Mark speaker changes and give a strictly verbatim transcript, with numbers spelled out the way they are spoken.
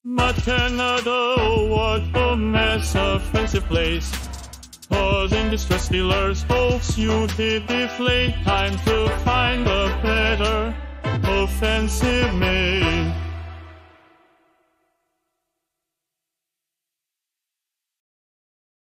Speaker 1: But Canada, oh, what a mess, offensive place. Causing distress dealers, hopes you did deflate. Time to find a better offensive mate.